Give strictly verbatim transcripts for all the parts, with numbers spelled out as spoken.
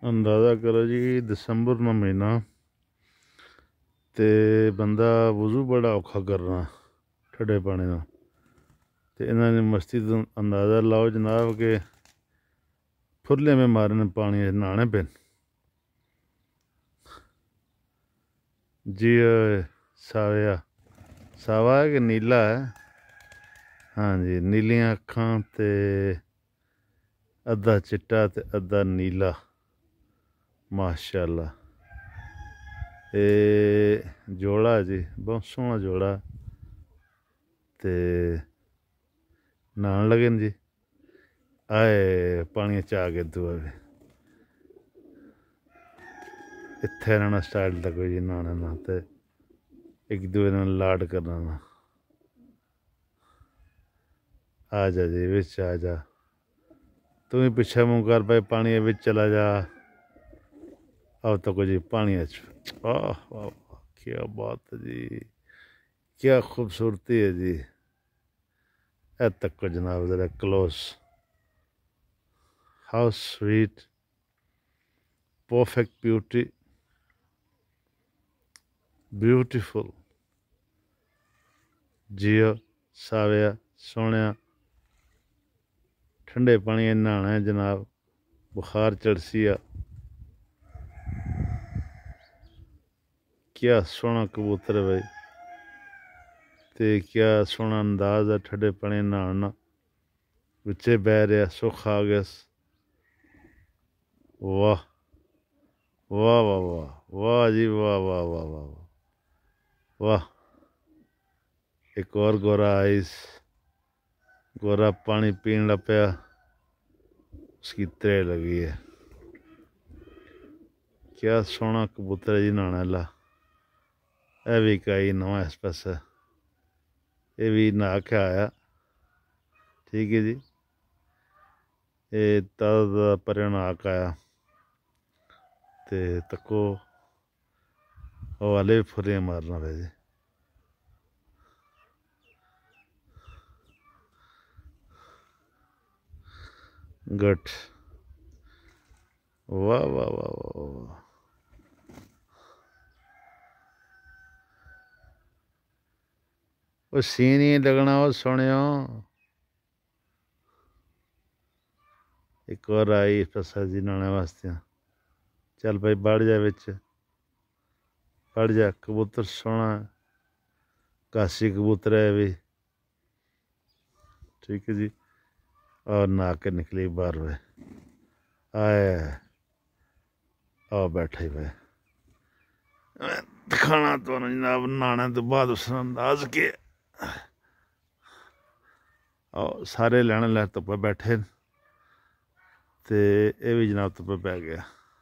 अंदाज़ा करो जी दसंबर का महीना तो बंदा वज़ू बड़ा औखा करना ठंडे पानी का। तो इन्होंने मस्ती तो अंदाज़ा लाओ जनाब के फुरले में मारने पानी नहाने पे जी। साविया सावा है कि नीला है? हाँ जी, नीलियां अखां ते अद्धा चिट्टा ते अद्धा नीला। माशाल्लाह ए जोड़ा जी, बहुत सोहना जोड़ा। ते नहान लगे जी। आए पानी च आ गए दुआ भी इत्थे रहना स्टाइल तक कोई जी नहाने ना ते एक दूए नाल लाड करना ना। आ जा जी बिच आ जा, तू ही पिछे मुँह कर भाई पानी बिच चला जा। अब तक जी पानी वाह वाह वाह, क्या बात है जी, क्या खूबसूरती है जी। ए तक को जनाब जरा close, how sweet, perfect beauty, beautiful. जियो साविया सोने ठंडे पानी नहाना है जनाब, बुखार चढ़सी आ। क्या सोहना कबूतर है भाई, ते क्या सोहना अंदाज है ठंडे पानी नहाना। बच्चे बह रहा सुख आ गया। वाह वाह वाह वाह वाह जी वाह वाह वाह वाह वाह वाह। एक और गोरा आइस, गोरा पानी पीन लग पाया, उसकी त्रे लगी है। क्या सोहना कबूतर है जी नहाने ला। यह भी कई नवा इस पास, ये भी नहा के आया। ठीक है जी, ये ताज़ा पर नहा के आया ते तको वाले भी फुरियां मारना पे जी। गट वाह वाह वाह वाह वाह। वो सीन ही लगना वो सोने। एक और आई इस पासा जी नहाने वास्ते। चल भाई बढ़ जा बिच, बढ़ जा। कबूतर सोना कासी कबूतर है भी। ठीक है जी, और नहा के निकली बाहर वे। आए आओ बैठा ही भाई, दिखाना तो जनाब नहाने तो बाद उस अंदाज के। आओ सारे लैने लै धुप्पे बैठे ते ये भी जनाब धुप्पे पै गया।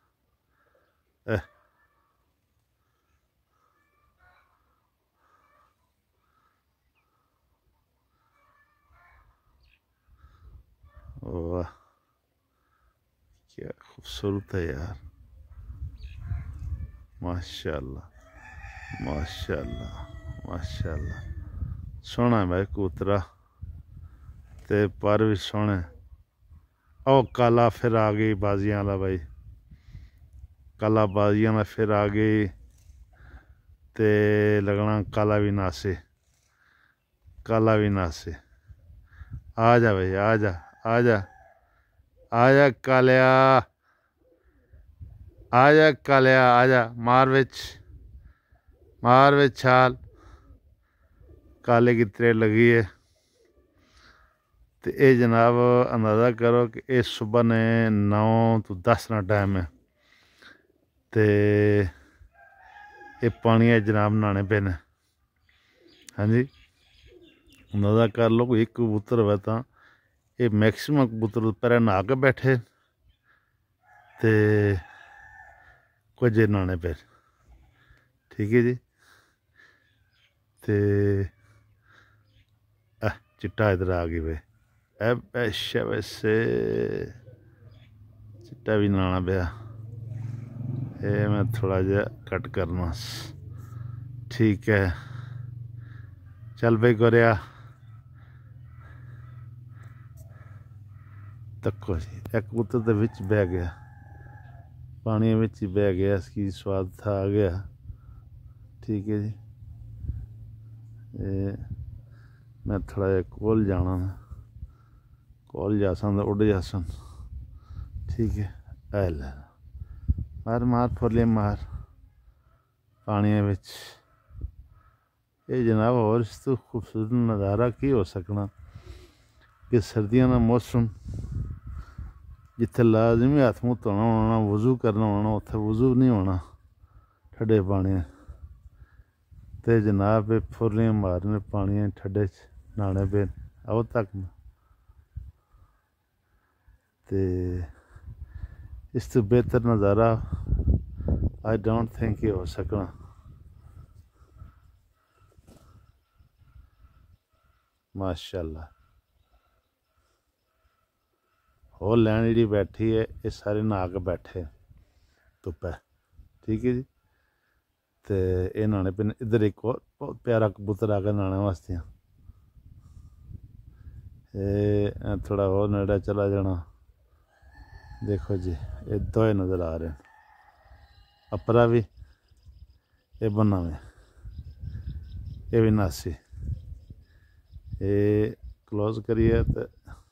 वाह क्या खूबसूरत है यार, माशाल्लाह माशाल्लाह माशाल्लाह। सोहना है भाई कबूतरा ते पर भी सोहने। ओ काला फिर आ गई बाजियां वाला भाई, काला बाजियां वाला फिर आ गई ते लगना काला भी नासे, काला भी नासे। आ जा भाई आ जा आ जा आ जा कालिया, आ जा कालिया आ जा। मार विच मार विच छाल, काले की त्रे लगी है। तो ये जनाब अंदाज़ा करो कि ये सुबह ने नौ तो दस ना टाइम है। तो ये पानी जनाब नहाने पे ने। हाँ जी, अंदाज़ा कर लो कोई एक कबूतर हो तो ये मैक्सिमम कबूतर पैर नहा के बैठे तो कुछ नहाने पे। ठीक है जी, तो चिट्टा इधर आ गई भाई। अच्छा वैसे चिट्टा भी नहाना पाया, ये मैं थोड़ा जहा कट करना। ठीक है चल भाई गोरिया तको जी। एक कबूतर तो विच बह गया, पानी में ही बह गया, इसकी स्वाद था आ गया। ठीक है जी, ये मैं थोड़ा जिहा कोल जाना, कोल जासन तो उड़ जासन। ठीक है, ऐ ले मार मार फुरले मार पानी में। ये जनाब और इस तो खूबसूरत नज़ारा की हो सकना कि सर्दियों का मौसम जिथे लाजमी हथ मूँह धोना होना, वजू करना होना, उत्थे वजू नहीं होना ठंडे पानी। तो जनाब फुरलियां मारने पानी ठंडे च नहाने पे आओ तक ते इस तो बेहतर नज़ारा आई डोंट थिंक ये हो सकना। माशाल्लाह हो लैन जी बैठी है, ये सारे नहा के बैठे धुप्पे। ठीक है जी, तो ये नहाने पे इधर एक और बहुत प्यारा कबूतर आ गया नहाने वास्ते। ये थोड़ा और नेड़े चला जाना, देखो जी ये दोए नज़र आ रहे हैं, अपरा भी ये बन्ना में, ये भी नासी। ये क्लोज करिए तो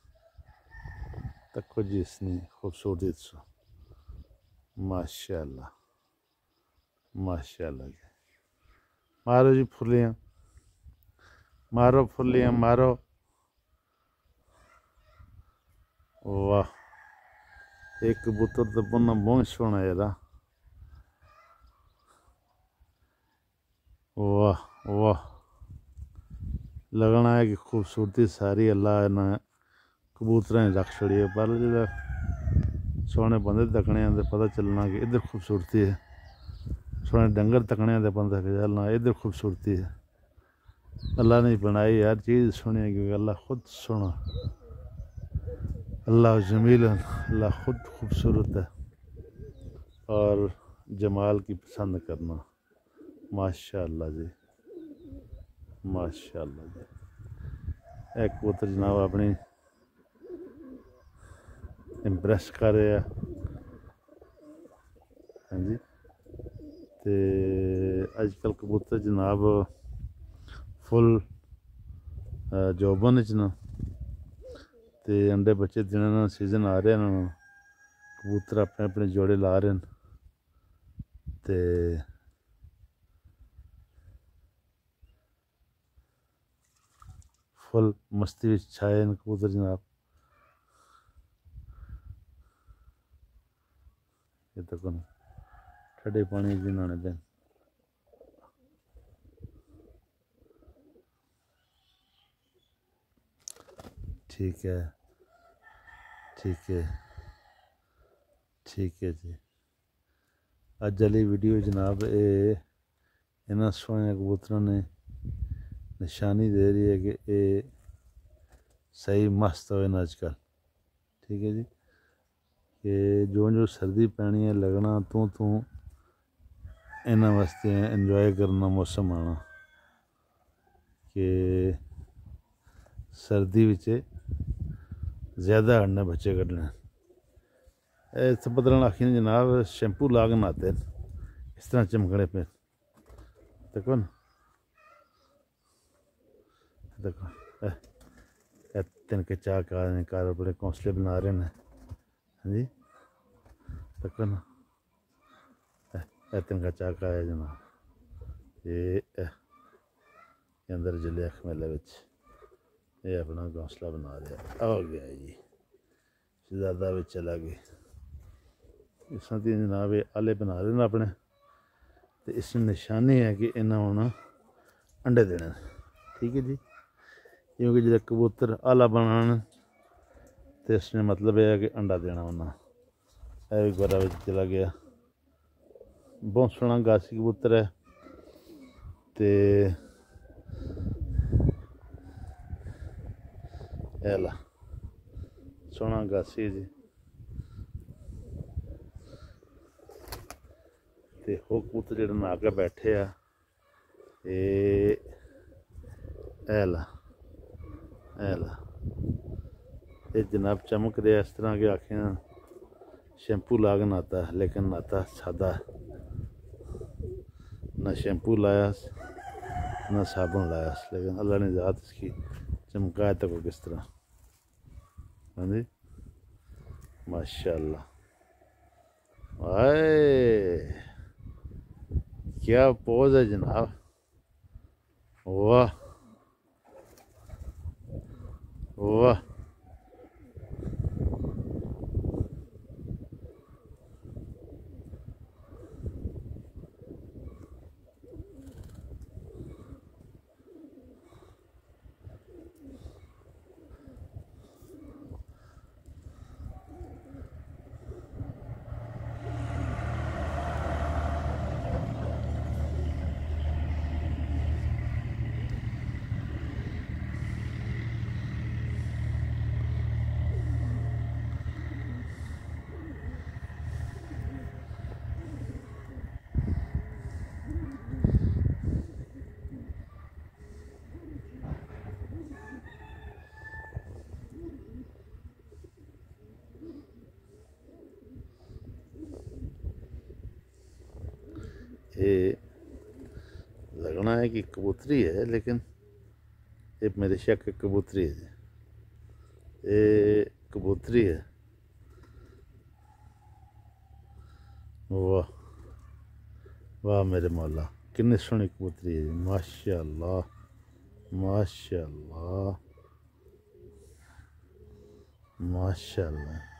तको जी इसने खूबसूरती सो। माशाल्लाह माशाल्लाह जी, मारो जी फुलियाँ, मारो फुलियाँ मारो। वाह, एक कबूतर तो बन्ना बहुत सोहना यार। वाह वाह, लगना है कि खूबसूरती सारी अल्लाह ने कबूतर रख छोड़ी है, पर जो सोहने बंदे तकने तो पता चलना कि इधर खूबसूरती है, सोहने डंगर तकने तो पता चलना इधर खूबसूरती है। अल्लाह ने बनाई हर चीज़ सोहनी है, क्योंकि अल्लाह खुद सोहना, अल्लाह जमील, अल्लाह खुद खूबसूरत है और जमाल की पसंद करना। माशाल्लाह जी माशाल्लाह जी। एक कबूतर जनाब अपनी इंप्रेस कर रहे हैं। हाँ जी, तो अजकल कबूतर जनाब फुल जोबन च न, तो अंडे बच्चे देने का सीजन आ रहे हैं, कबूतर अपने अपने जोड़े ला रहे हैं। तो फुल मस्ती में छाए न कबूतर जनाब। ये तक ठंडे पानी च नहाने पे ठीक है ठीक है ठीक है जी। अज वाली वीडियो जनाब ये इन्होंने सोहने कबूतरों ने निशानी दे रही है कि ये सही मस्त हो अजकल। ठीक है जी, कि जो जो सर्दी पैनी है लगना तू तू इन्होंने वास्ते इंजॉय करना मौसम आना कि सर्दी विच ज़्यादा अड़ने बच्चे कड्ढने। इस बदलन आखी ने जनाब शैम्पू ला के नहाते इस तरह चमकने पे। देखो ना, देखो तिनके चाह का कार बड़े घोंसले बना रहे हैं। हाँ जी, देखो ना तिनका चाह का है जनाब, ये अंदर जलिया खमेले विच ये अपना घोंसला बना रहा हो गया जी। शहजादा भी चला गई, इस दी जनाब ये आले बना रहे हैं अपने, तो इस निशानी है कि इन्हें होना अंडे देने। ठीक है जी, क्योंकि जो कबूतर आला बनाने तो इसने मतलब यह है कि अंडा देना उन्हें। यह भी गोरा विच चला गया, बहुत सोहना गासी कबूतर है। तो ला सोहना गासी जी, तो वो कबूतर जो नहा के बैठे आ ये ला ला ये जनाब चमक रहा इस तरह के आखियाँ शैम्पू ला के नहाता है, लेकिन नहाता सादा है। ना शैम्पू लाया ना साबुन लाया, लेकिन अल्लाह ने ज़ात इसकी चमकाया तक को किस तरह। हाँ जी, माशाल्लाह। आए क्या पोज है जनाब, वाह वाह। ये लगना है कि कबूतरी है, लेकिन ये मेरे शक है कबूतरी है। ये कबूतरी है। वाह वाह मेरे मौला, कितनी सोहनी कबूतरी है जी, माशाल्लाह माशाल्लाह माशाल्लाह।